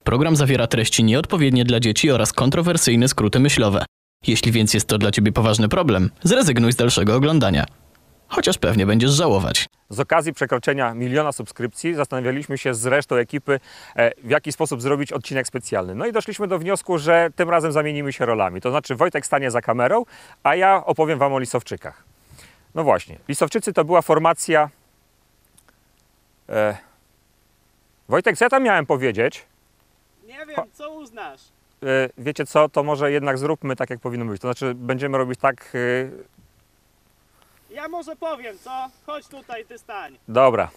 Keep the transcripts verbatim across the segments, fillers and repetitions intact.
Program zawiera treści nieodpowiednie dla dzieci oraz kontrowersyjne skróty myślowe. Jeśli więc jest to dla ciebie poważny problem, zrezygnuj z dalszego oglądania. Chociaż pewnie będziesz żałować. Z okazji przekroczenia miliona subskrypcji zastanawialiśmy się z resztą ekipy, w jaki sposób zrobić odcinek specjalny. No i doszliśmy do wniosku, że tym razem zamienimy się rolami. To znaczy Wojtek stanie za kamerą, a ja opowiem wam o Lisowczykach. No właśnie, Lisowczycy to była formacja... E... Wojtek, co ja tam miałem powiedzieć? Nie wiem, co uznasz? E, wiecie co, to może jednak zróbmy tak, jak powinno być. To znaczy będziemy robić tak... E... Ja może powiem, co? Chodź tutaj, ty stań. Dobra.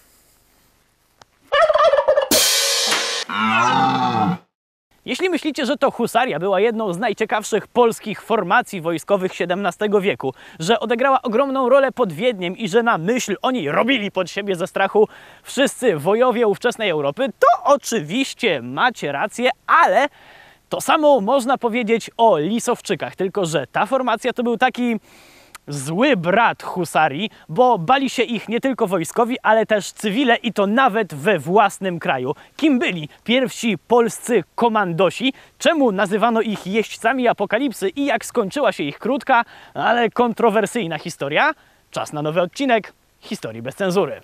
Jeśli myślicie, że to husaria była jedną z najciekawszych polskich formacji wojskowych siedemnastego wieku, że odegrała ogromną rolę pod Wiedniem i że na myśl o niej robili pod siebie ze strachu wszyscy wojowie ówczesnej Europy, to oczywiście macie rację, ale to samo można powiedzieć o Lisowczykach, tylko że ta formacja to był taki... zły brat husarii, bo bali się ich nie tylko wojskowi, ale też cywile i to nawet we własnym kraju. Kim byli pierwsi polscy komandosi? Czemu nazywano ich jeźdźcami apokalipsy i jak skończyła się ich krótka, ale kontrowersyjna historia? Czas na nowy odcinek Historii bez cenzury.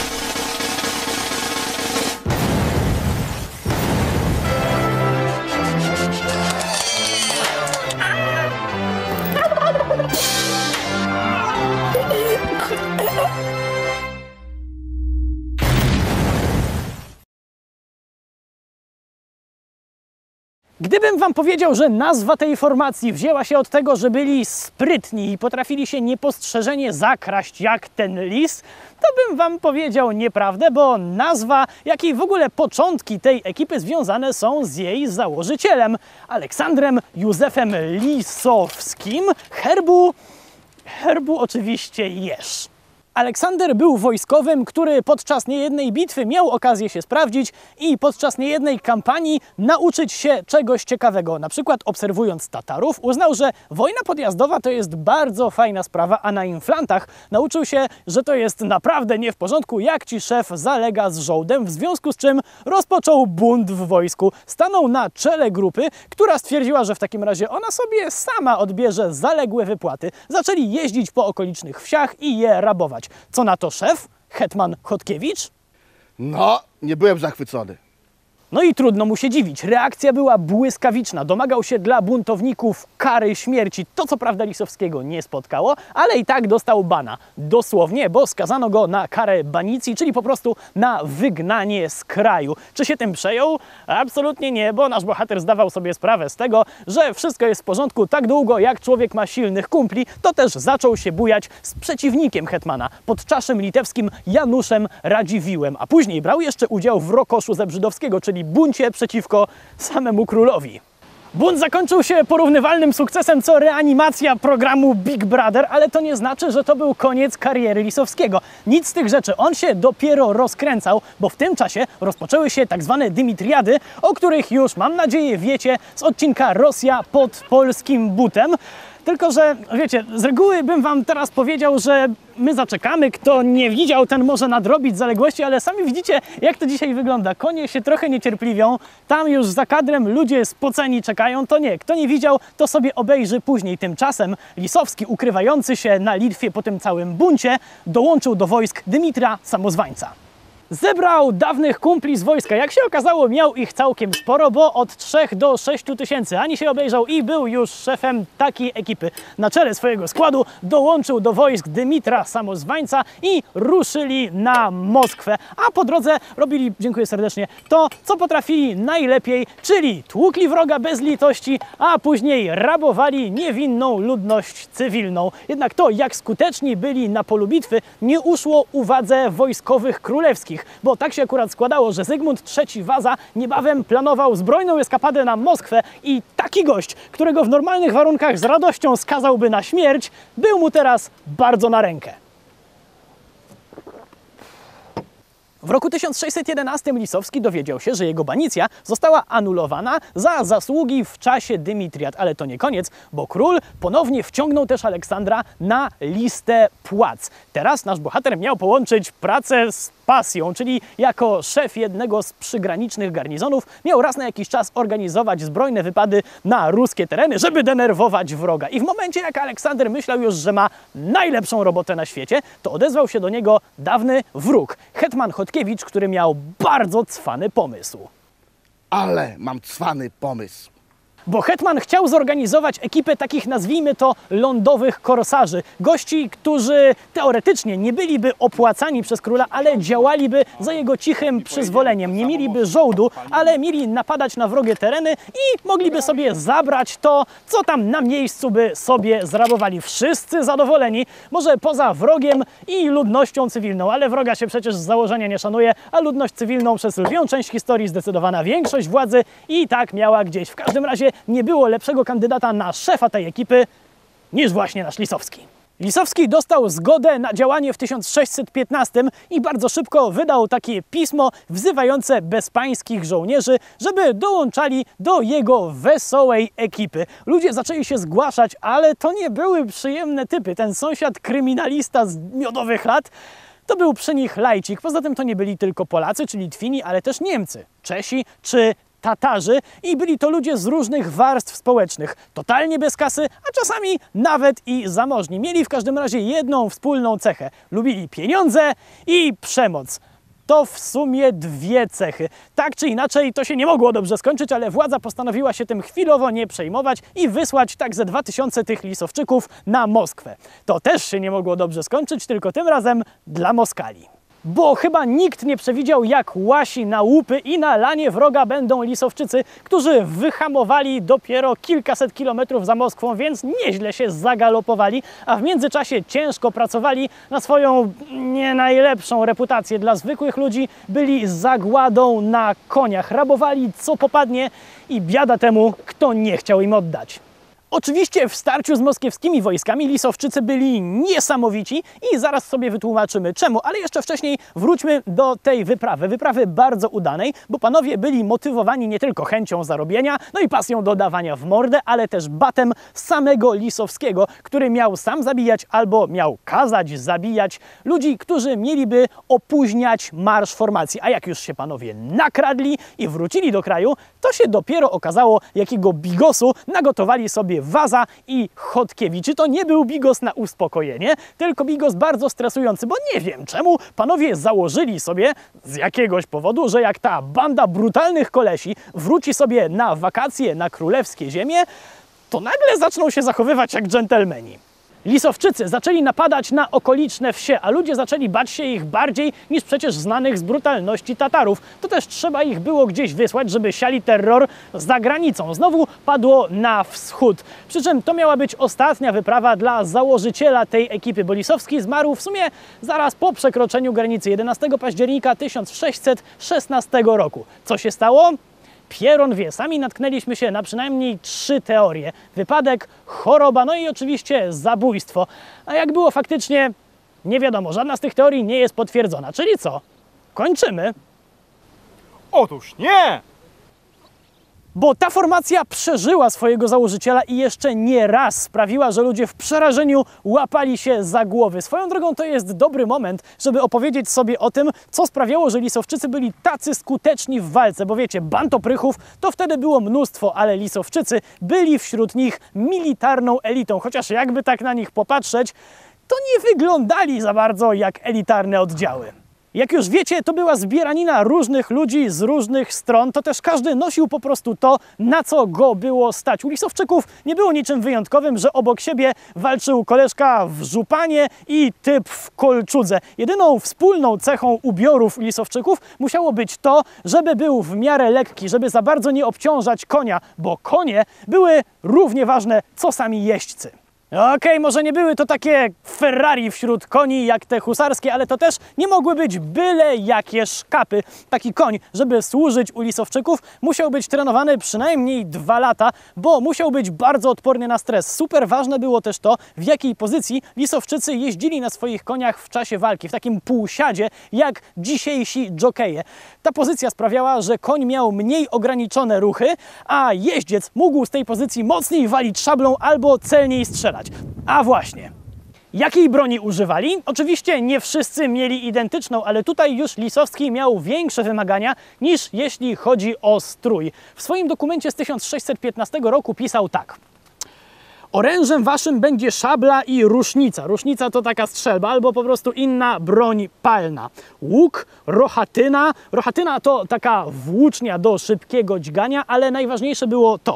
Gdybym wam powiedział, że nazwa tej formacji wzięła się od tego, że byli sprytni i potrafili się niepostrzeżenie zakraść jak ten lis, to bym wam powiedział nieprawdę, bo nazwa, jak i w ogóle początki tej ekipy związane są z jej założycielem, Aleksandrem Józefem Lisowskim, herbu, herbu oczywiście Jeż. Aleksander był wojskowym, który podczas niejednej bitwy miał okazję się sprawdzić i podczas niejednej kampanii nauczyć się czegoś ciekawego. Na przykład obserwując Tatarów uznał, że wojna podjazdowa to jest bardzo fajna sprawa, a na inflantach nauczył się, że to jest naprawdę nie w porządku, jak ci szef zalega z żołdem, w związku z czym rozpoczął bunt w wojsku. Stanął na czele grupy, która stwierdziła, że w takim razie ona sobie sama odbierze zaległe wypłaty. Zaczęli jeździć po okolicznych wsiach i je rabować. Co na to szef? Hetman Chodkiewicz? No, nie byłem zachwycony. No i trudno mu się dziwić. Reakcja była błyskawiczna. Domagał się dla buntowników kary śmierci. To co prawda Lisowskiego nie spotkało, ale i tak dostał bana. Dosłownie, bo skazano go na karę banicji, czyli po prostu na wygnanie z kraju. Czy się tym przejął? Absolutnie nie, bo nasz bohater zdawał sobie sprawę z tego, że wszystko jest w porządku tak długo, jak człowiek ma silnych kumpli, to też zaczął się bujać z przeciwnikiem hetmana, podczaszym litewskim Januszem Radziwiłłem, a później brał jeszcze udział w Rokoszu Zebrzydowskiego, czyli buncie przeciwko samemu królowi. Bunt zakończył się porównywalnym sukcesem co reanimacja programu Big Brother, ale to nie znaczy, że to był koniec kariery Lisowskiego. Nic z tych rzeczy, on się dopiero rozkręcał, bo w tym czasie rozpoczęły się tak zwane dymitriady, o których już, mam nadzieję, wiecie z odcinka Rosja pod polskim butem. Tylko że, wiecie, z reguły bym wam teraz powiedział, że my zaczekamy, kto nie widział, ten może nadrobić zaległości, ale sami widzicie, jak to dzisiaj wygląda. Konie się trochę niecierpliwią, tam już za kadrem ludzie spoceni czekają, to nie. Kto nie widział, to sobie obejrzy później. Tymczasem Lisowski, ukrywający się na Litwie po tym całym buncie, dołączył do wojsk Dymitra Samozwańca. Zebrał dawnych kumpli z wojska. Jak się okazało, miał ich całkiem sporo, bo od trzech do sześciu tysięcy. Ani się obejrzał i był już szefem takiej ekipy. Na czele swojego składu dołączył do wojsk Dymitra Samozwańca i ruszyli na Moskwę. A po drodze robili, dziękuję serdecznie, to, co potrafili najlepiej, czyli tłukli wroga bez litości, a później rabowali niewinną ludność cywilną. Jednak to, jak skuteczni byli na polu bitwy, nie uszło uwadze wojskowych królewskich. Bo tak się akurat składało, że Zygmunt trzeci Waza niebawem planował zbrojną eskapadę na Moskwę i taki gość, którego w normalnych warunkach z radością skazałby na śmierć, był mu teraz bardzo na rękę. W roku tysiąc sześćset jedenastym Lisowski dowiedział się, że jego banicja została anulowana za zasługi w czasie dymitriad. Ale to nie koniec, bo król ponownie wciągnął też Aleksandra na listę płac. Teraz nasz bohater miał połączyć pracę z pasją, czyli jako szef jednego z przygranicznych garnizonów miał raz na jakiś czas organizować zbrojne wypady na ruskie tereny, żeby denerwować wroga. I w momencie, jak Aleksander myślał już, że ma najlepszą robotę na świecie, to odezwał się do niego dawny wróg, hetman Chodkiewicz, który miał bardzo cwany pomysł. Ale mam cwany pomysł. Bo hetman chciał zorganizować ekipę takich, nazwijmy to, lądowych korsarzy. Gości, którzy teoretycznie nie byliby opłacani przez króla, ale działaliby za jego cichym przyzwoleniem. Nie mieliby żołdu, ale mieli napadać na wrogie tereny i mogliby sobie zabrać to, co tam na miejscu by sobie zrabowali. Wszyscy zadowoleni, może poza wrogiem i ludnością cywilną, ale wroga się przecież z założenia nie szanuje, a ludność cywilną przez lwią część historii zdecydowana większość władzy i tak miała gdzieś. W każdym razie nie było lepszego kandydata na szefa tej ekipy niż właśnie nasz Lisowski. Lisowski dostał zgodę na działanie w tysiąc sześćset piętnastym i bardzo szybko wydał takie pismo wzywające bezpańskich żołnierzy, żeby dołączali do jego wesołej ekipy. Ludzie zaczęli się zgłaszać, ale to nie były przyjemne typy. Ten sąsiad kryminalista z miodowych lat to był przy nich lajcik. Poza tym to nie byli tylko Polacy czy Litwini, ale też Niemcy, Czesi czy Tatarzy i byli to ludzie z różnych warstw społecznych, totalnie bez kasy, a czasami nawet i zamożni. Mieli w każdym razie jedną wspólną cechę. Lubili pieniądze i przemoc. To w sumie dwie cechy. Tak czy inaczej to się nie mogło dobrze skończyć, ale władza postanowiła się tym chwilowo nie przejmować i wysłać tak ze dwa tysiące tych Lisowczyków na Moskwę. To też się nie mogło dobrze skończyć, tylko tym razem dla Moskali. Bo chyba nikt nie przewidział, jak łasi na łupy i na lanie wroga będą Lisowczycy, którzy wyhamowali dopiero kilkaset kilometrów za Moskwą, więc nieźle się zagalopowali, a w międzyczasie ciężko pracowali na swoją nie najlepszą reputację. Dla zwykłych ludzi byli zagładą na koniach, rabowali co popadnie i biada temu, kto nie chciał im oddać. Oczywiście w starciu z moskiewskimi wojskami Lisowczycy byli niesamowici i zaraz sobie wytłumaczymy czemu, ale jeszcze wcześniej wróćmy do tej wyprawy. Wyprawy bardzo udanej, bo panowie byli motywowani nie tylko chęcią zarobienia, no i pasją do dawania w mordę, ale też batem samego Lisowskiego, który miał sam zabijać albo miał kazać zabijać ludzi, którzy mieliby opóźniać marsz formacji. A jak już się panowie nakradli i wrócili do kraju, to się dopiero okazało, jakiego bigosu nagotowali sobie Waza i Chodkiewicz. I to nie był bigos na uspokojenie, tylko bigos bardzo stresujący, bo nie wiem czemu panowie założyli sobie z jakiegoś powodu, że jak ta banda brutalnych kolesi wróci sobie na wakacje na królewskie ziemie, to nagle zaczną się zachowywać jak dżentelmeni. Lisowczycy zaczęli napadać na okoliczne wsie, a ludzie zaczęli bać się ich bardziej niż przecież znanych z brutalności Tatarów. To też trzeba ich było gdzieś wysłać, żeby siali terror za granicą. Znowu padło na wschód. Przy czym to miała być ostatnia wyprawa dla założyciela tej ekipy, bo Lisowski zmarł w sumie zaraz po przekroczeniu granicy jedenastego października tysiąc sześćset szesnastego roku. Co się stało? Pieron wie. Sami natknęliśmy się na przynajmniej trzy teorie. Wypadek, choroba, no i oczywiście zabójstwo. A jak było faktycznie, nie wiadomo. Żadna z tych teorii nie jest potwierdzona. Czyli co? Kończymy. Otóż nie! Bo ta formacja przeżyła swojego założyciela i jeszcze nie raz sprawiła, że ludzie w przerażeniu łapali się za głowy. Swoją drogą to jest dobry moment, żeby opowiedzieć sobie o tym, co sprawiało, że Lisowczycy byli tacy skuteczni w walce. Bo wiecie, band oprychów to wtedy było mnóstwo, ale Lisowczycy byli wśród nich militarną elitą. Chociaż jakby tak na nich popatrzeć, to nie wyglądali za bardzo jak elitarne oddziały. Jak już wiecie, to była zbieranina różnych ludzi z różnych stron, to też każdy nosił po prostu to, na co go było stać. U Lisowczyków nie było niczym wyjątkowym, że obok siebie walczył koleżka w żupanie i typ w kolczudze. Jedyną wspólną cechą ubiorów Lisowczyków musiało być to, żeby był w miarę lekki, żeby za bardzo nie obciążać konia, bo konie były równie ważne co sami jeźdźcy. Okej, okay, może nie były to takie Ferrari wśród koni jak te husarskie, ale to też nie mogły być byle jakie szkapy. Taki koń, żeby służyć u Lisowczyków, musiał być trenowany przynajmniej dwa lata, bo musiał być bardzo odporny na stres. Super ważne było też to, w jakiej pozycji Lisowczycy jeździli na swoich koniach w czasie walki, w takim półsiadzie jak dzisiejsi dżokeje. Ta pozycja sprawiała, że koń miał mniej ograniczone ruchy, a jeździec mógł z tej pozycji mocniej walić szablą albo celniej strzelać. A właśnie, Jakiej broni używali? Oczywiście nie wszyscy mieli identyczną, ale tutaj już Lisowski miał większe wymagania niż jeśli chodzi o strój. W swoim dokumencie z tysiąc sześćset piętnastego roku pisał tak. Orężem waszym będzie szabla i rusznica. Rusznica to taka strzelba albo po prostu inna broń palna. Łuk, rochatyna. Rochatyna to taka włócznia do szybkiego dźgania, ale najważniejsze było to.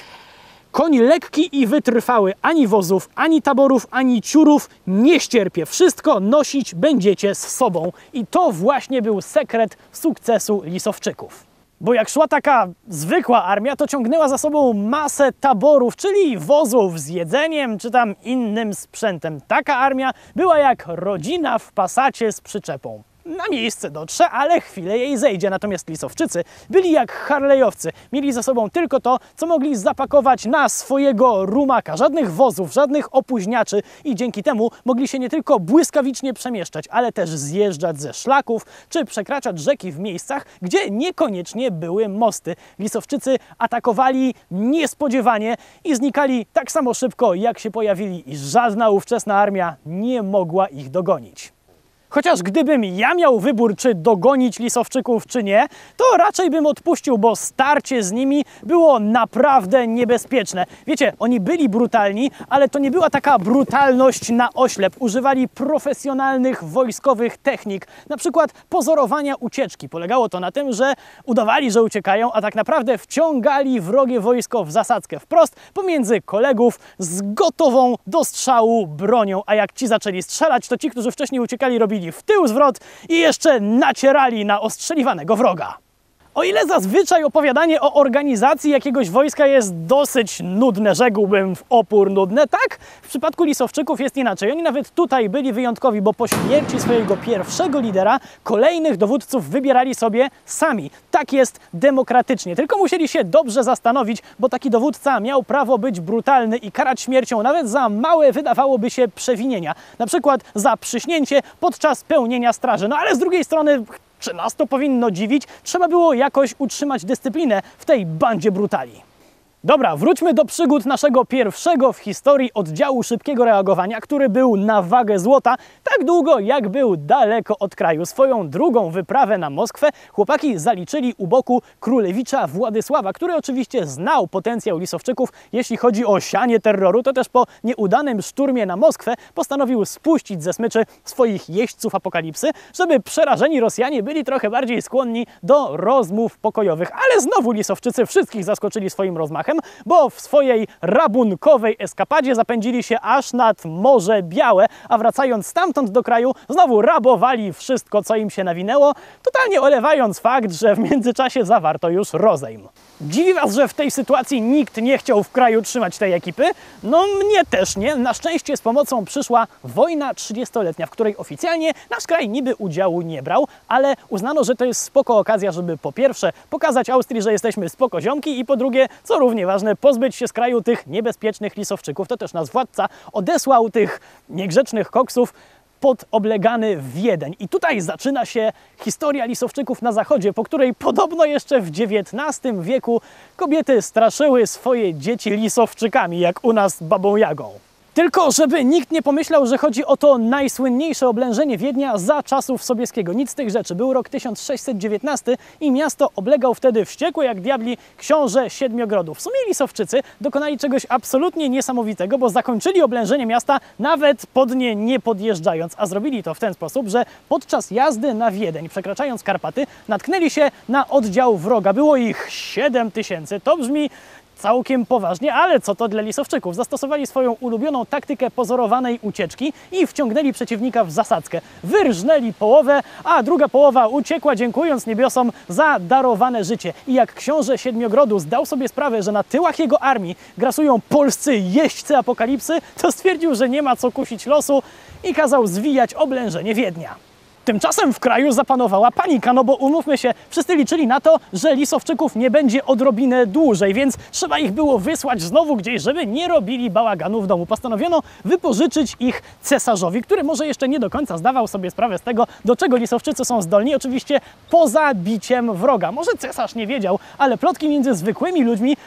Koń lekki i wytrwały, ani wozów, ani taborów, ani ciurów nie ścierpie. Wszystko nosić będziecie z sobą. I to właśnie był sekret sukcesu Lisowczyków. Bo jak szła taka zwykła armia, to ciągnęła za sobą masę taborów, czyli wozów z jedzeniem czy tam innym sprzętem. Taka armia była jak rodzina w pasacie z przyczepą. Na miejsce dotrze, ale chwilę jej zejdzie. Natomiast Lisowczycy byli jak harlejowcy. Mieli za sobą tylko to, co mogli zapakować na swojego rumaka. Żadnych wozów, żadnych opóźniaczy i dzięki temu mogli się nie tylko błyskawicznie przemieszczać, ale też zjeżdżać ze szlaków, czy przekraczać rzeki w miejscach, gdzie niekoniecznie były mosty. Lisowczycy atakowali niespodziewanie i znikali tak samo szybko, jak się pojawili i żadna ówczesna armia nie mogła ich dogonić. Chociaż gdybym ja miał wybór, czy dogonić Lisowczyków, czy nie, to raczej bym odpuścił, bo starcie z nimi było naprawdę niebezpieczne. Wiecie, oni byli brutalni, ale to nie była taka brutalność na oślep. Używali profesjonalnych wojskowych technik, na przykład pozorowania ucieczki. Polegało to na tym, że udawali, że uciekają, a tak naprawdę wciągali wrogie wojsko w zasadzkę wprost pomiędzy kolegów z gotową do strzału bronią. A jak ci zaczęli strzelać, to ci, którzy wcześniej uciekali, robili w tył zwrot i jeszcze nacierali na ostrzeliwanego wroga. O ile zazwyczaj opowiadanie o organizacji jakiegoś wojska jest dosyć nudne, rzekłbym w opór nudne, tak w przypadku Lisowczyków jest inaczej. Oni nawet tutaj byli wyjątkowi, bo po śmierci swojego pierwszego lidera kolejnych dowódców wybierali sobie sami. Tak jest demokratycznie. Tylko musieli się dobrze zastanowić, bo taki dowódca miał prawo być brutalny i karać śmiercią nawet za małe, wydawałoby się, przewinienia. Na przykład za przyśnięcie podczas pełnienia straży. No ale z drugiej strony, czy nas to powinno dziwić? Trzeba było jakoś utrzymać dyscyplinę w tej bandzie brutali. Dobra, wróćmy do przygód naszego pierwszego w historii oddziału szybkiego reagowania, który był na wagę złota tak długo, jak był daleko od kraju. Swoją drugą wyprawę na Moskwę chłopaki zaliczyli u boku królewicza Władysława, który oczywiście znał potencjał Lisowczyków, jeśli chodzi o sianie terroru. To też po nieudanym szturmie na Moskwę postanowił spuścić ze smyczy swoich jeźdźców apokalipsy, żeby przerażeni Rosjanie byli trochę bardziej skłonni do rozmów pokojowych. Ale znowu Lisowczycy wszystkich zaskoczyli swoim rozmachem, bo w swojej rabunkowej eskapadzie zapędzili się aż nad Morze Białe, a wracając stamtąd do kraju znowu rabowali wszystko, co im się nawinęło, totalnie olewając fakt, że w międzyczasie zawarto już rozejm. Dziwi was, że w tej sytuacji nikt nie chciał w kraju trzymać tej ekipy? No mnie też nie. Na szczęście z pomocą przyszła wojna trzydziestoletnia, w której oficjalnie nasz kraj niby udziału nie brał, ale uznano, że to jest spoko okazja, żeby po pierwsze pokazać Austrii, że jesteśmy spoko ziomki i po drugie, co równie ważne, pozbyć się z kraju tych niebezpiecznych Lisowczyków. To też nasz władca odesłał tych niegrzecznych koksów pod oblegany Wiedeń. I tutaj zaczyna się historia Lisowczyków na zachodzie, po której podobno jeszcze w dziewiętnastym wieku kobiety straszyły swoje dzieci Lisowczykami, jak u nas babą Jagą. Tylko żeby nikt nie pomyślał, że chodzi o to najsłynniejsze oblężenie Wiednia za czasów Sobieskiego. Nic z tych rzeczy. Był rok tysiąc sześćset dziewiętnasty i miasto oblegał wtedy wściekły jak diabli książę Siedmiogrodu. W sumie Lisowczycy dokonali czegoś absolutnie niesamowitego, bo zakończyli oblężenie miasta nawet pod nie nie podjeżdżając, a zrobili to w ten sposób, że podczas jazdy na Wiedeń, przekraczając Karpaty, natknęli się na oddział wroga. Było ich siedem tysięcy. To brzmi całkiem poważnie, ale co to dla Lisowczyków? Zastosowali swoją ulubioną taktykę pozorowanej ucieczki i wciągnęli przeciwnika w zasadzkę. Wyrżnęli połowę, a druga połowa uciekła, dziękując niebiosom za darowane życie. I jak książę Siedmiogrodu zdał sobie sprawę, że na tyłach jego armii grasują polscy jeźdźcy apokalipsy, to stwierdził, że nie ma co kusić losu i kazał zwijać oblężenie Wiednia. Tymczasem w kraju zapanowała panika, no bo umówmy się, wszyscy liczyli na to, że Lisowczyków nie będzie odrobinę dłużej, więc trzeba ich było wysłać znowu gdzieś, żeby nie robili bałaganu w domu. Postanowiono wypożyczyć ich cesarzowi, który może jeszcze nie do końca zdawał sobie sprawę z tego, do czego Lisowczycy są zdolni, oczywiście poza biciem wroga. Może cesarz nie wiedział, ale plotki między zwykłymi ludźmi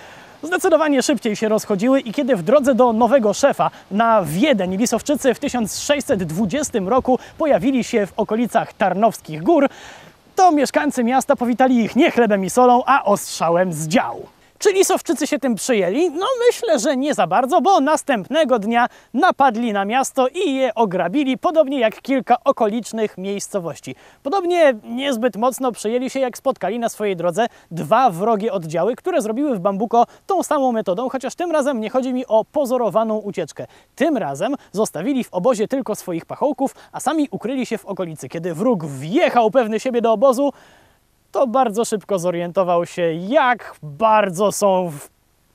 zdecydowanie szybciej się rozchodziły i kiedy w drodze do nowego szefa na Wiedeń lisowczycy w tysiąc sześćset dwudziestym roku pojawili się w okolicach Tarnowskich Gór, to mieszkańcy miasta powitali ich nie chlebem i solą, a ostrzałem z działu. Czy lisowczycy się tym przyjęli? No myślę, że nie za bardzo, bo następnego dnia napadli na miasto i je ograbili, podobnie jak kilka okolicznych miejscowości. Podobnie niezbyt mocno przyjęli się, jak spotkali na swojej drodze dwa wrogie oddziały, które zrobiły w Bambuko tą samą metodą, chociaż tym razem nie chodzi mi o pozorowaną ucieczkę. Tym razem zostawili w obozie tylko swoich pachołków, a sami ukryli się w okolicy. Kiedy wróg wjechał pewny siebie do obozu, to bardzo szybko zorientował się, jak bardzo są w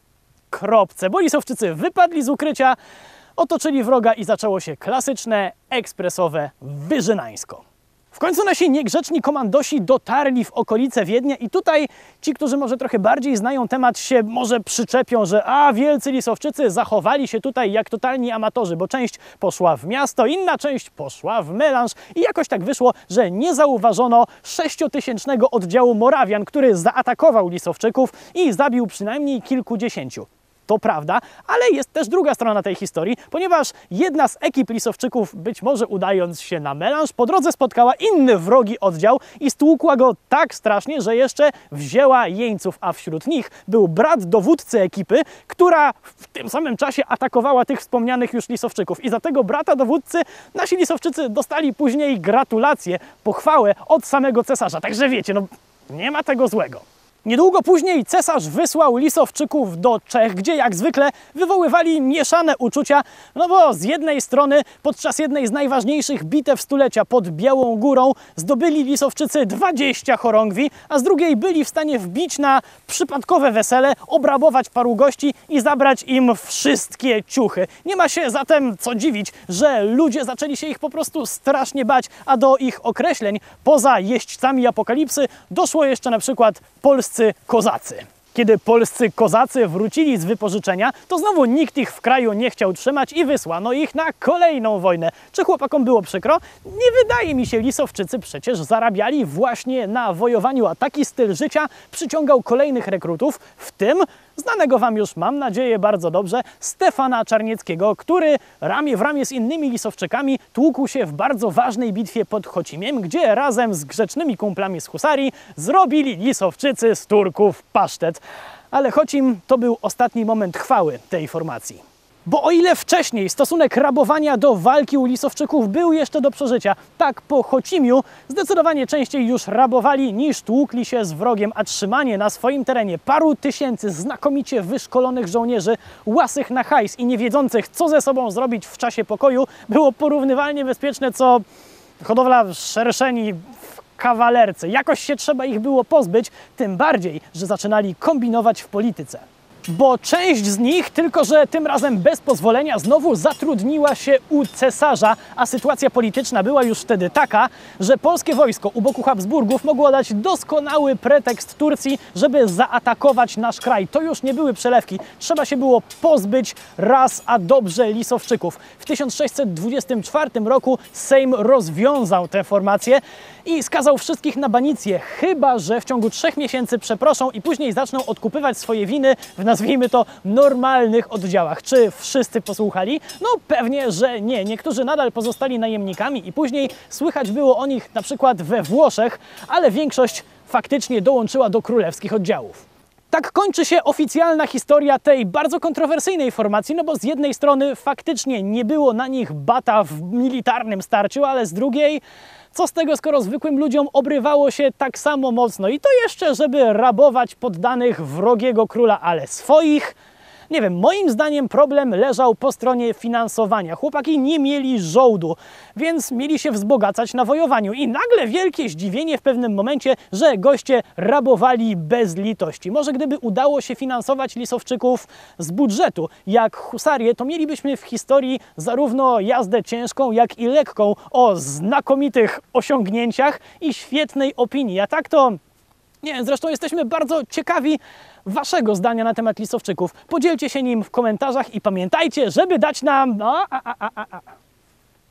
kropce, bo lisowczycy wypadli z ukrycia, otoczyli wroga i zaczęło się klasyczne, ekspresowe wyżynańsko. W końcu nasi niegrzeczni komandosi dotarli w okolice Wiednia i tutaj ci, którzy może trochę bardziej znają temat, się może przyczepią, że a wielcy lisowczycy zachowali się tutaj jak totalni amatorzy, bo część poszła w miasto, inna część poszła w melanż i jakoś tak wyszło, że nie zauważono sześciotysięcznego oddziału Morawian, który zaatakował lisowczyków i zabił przynajmniej kilkudziesięciu. To prawda, ale jest też druga strona tej historii, ponieważ jedna z ekip lisowczyków, być może udając się na melanż, po drodze spotkała inny wrogi oddział i stłukła go tak strasznie, że jeszcze wzięła jeńców, a wśród nich był brat dowódcy ekipy, która w tym samym czasie atakowała tych wspomnianych już lisowczyków. I za tego brata dowódcy nasi lisowczycy dostali później gratulacje, pochwałę od samego cesarza. Także wiecie, no nie ma tego złego. Niedługo później cesarz wysłał lisowczyków do Czech, gdzie jak zwykle wywoływali mieszane uczucia, no bo z jednej strony podczas jednej z najważniejszych bitew stulecia pod Białą Górą zdobyli lisowczycy dwadzieścia chorągwi, a z drugiej byli w stanie wbić na przypadkowe wesele, obrabować paru gości i zabrać im wszystkie ciuchy. Nie ma się zatem co dziwić, że ludzie zaczęli się ich po prostu strasznie bać, a do ich określeń poza jeźdźcami apokalipsy doszło jeszcze na przykład polscy kozacy. Kiedy polscy kozacy wrócili z wypożyczenia, to znowu nikt ich w kraju nie chciał trzymać i wysłano ich na kolejną wojnę. Czy chłopakom było przykro? Nie wydaje mi się, lisowczycy przecież zarabiali właśnie na wojowaniu, a taki styl życia przyciągał kolejnych rekrutów, w tym znanego wam już, mam nadzieję, bardzo dobrze, Stefana Czarnieckiego, który ramię w ramię z innymi lisowczykami tłukł się w bardzo ważnej bitwie pod Chocimiem, gdzie razem z grzecznymi kumplami z husarii zrobili lisowczycy z Turków pasztet. Ale Chocim to był ostatni moment chwały tej formacji. Bo o ile wcześniej stosunek rabowania do walki u lisowczyków był jeszcze do przeżycia, tak po Chocimiu zdecydowanie częściej już rabowali niż tłukli się z wrogiem, a trzymanie na swoim terenie paru tysięcy znakomicie wyszkolonych żołnierzy, łasych na hajs i nie wiedzących, co ze sobą zrobić w czasie pokoju, było porównywalnie bezpieczne co hodowla szerszeni w kawalerce. Jakoś się trzeba ich było pozbyć, tym bardziej, że zaczynali kombinować w polityce. Bo część z nich, tylko że tym razem bez pozwolenia, znowu zatrudniła się u cesarza, a sytuacja polityczna była już wtedy taka, że polskie wojsko u boku Habsburgów mogło dać doskonały pretekst Turcji, żeby zaatakować nasz kraj. To już nie były przelewki. Trzeba się było pozbyć raz a dobrze lisowczyków. W tysiąc sześćset dwudziestym czwartym roku Sejm rozwiązał tę formację i skazał wszystkich na banicję, chyba że w ciągu trzech miesięcy przeproszą i później zaczną odkupywać swoje winy w, nazwijmy to, normalnych oddziałach. Czy wszyscy posłuchali? No pewnie, że nie. Niektórzy nadal pozostali najemnikami i później słychać było o nich na przykład we Włoszech, ale większość faktycznie dołączyła do królewskich oddziałów. Tak kończy się oficjalna historia tej bardzo kontrowersyjnej formacji, no bo z jednej strony faktycznie nie było na nich bata w militarnym starciu, ale z drugiej, co z tego, skoro zwykłym ludziom obrywało się tak samo mocno i to jeszcze, żeby rabować poddanych wrogiego króla, ale swoich? Nie wiem, moim zdaniem problem leżał po stronie finansowania. Chłopaki nie mieli żołdu, więc mieli się wzbogacać na wojowaniu. I nagle wielkie zdziwienie w pewnym momencie, że goście rabowali bez litości. Może gdyby udało się finansować lisowczyków z budżetu, jak husarię, to mielibyśmy w historii zarówno jazdę ciężką, jak i lekką o znakomitych osiągnięciach i świetnej opinii. A tak to... Nie wiem, zresztą jesteśmy bardzo ciekawi waszego zdania na temat lisowczyków. Podzielcie się nim w komentarzach i pamiętajcie, żeby dać nam... No, a, a, a, a.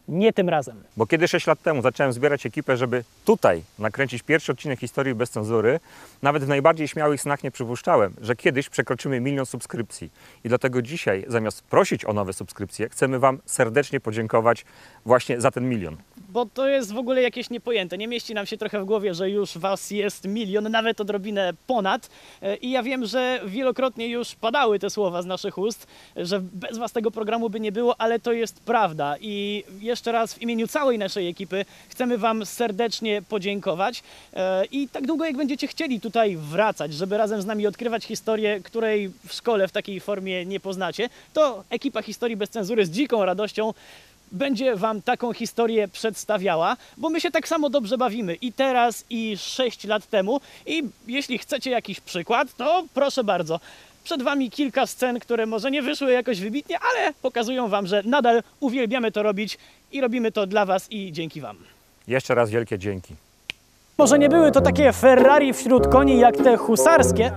Nie tym razem. Bo kiedy sześć lat temu zacząłem zbierać ekipę, żeby tutaj nakręcić pierwszy odcinek Historii bez cenzury, nawet w najbardziej śmiałych snach nie przypuszczałem, że kiedyś przekroczymy milion subskrypcji. I dlatego dzisiaj, zamiast prosić o nowe subskrypcje, chcemy Wam serdecznie podziękować właśnie za ten milion. Bo to jest w ogóle jakieś niepojęte. Nie mieści nam się trochę w głowie, że już Was jest milion, nawet odrobinę ponad. I ja wiem, że wielokrotnie już padały te słowa z naszych ust, że bez Was tego programu by nie było, ale to jest prawda. I jeszcze raz w imieniu całej naszej ekipy chcemy Wam serdecznie podziękować. I tak długo, jak będziecie chcieli tutaj wracać, żeby razem z nami odkrywać historię, której w szkole w takiej formie nie poznacie, to ekipa Historii bez cenzury z dziką radością będzie Wam taką historię przedstawiała, bo my się tak samo dobrze bawimy i teraz, i sześć lat temu. I jeśli chcecie jakiś przykład, to proszę bardzo. Przed Wami kilka scen, które może nie wyszły jakoś wybitnie, ale pokazują Wam, że nadal uwielbiamy to robić i robimy to dla Was i dzięki Wam. Jeszcze raz wielkie dzięki. Może nie były to takie Ferrari wśród koni jak te husarskie.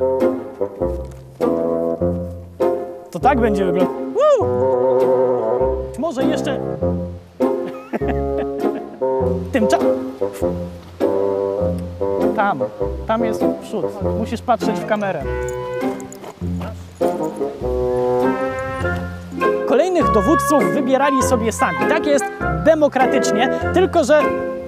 To tak będzie wyglądać. Może jeszcze... Tymczasem... Tam, tam jest przód. Musisz patrzeć w kamerę. Kolejnych dowódców wybierali sobie sami. Tak jest demokratycznie, tylko że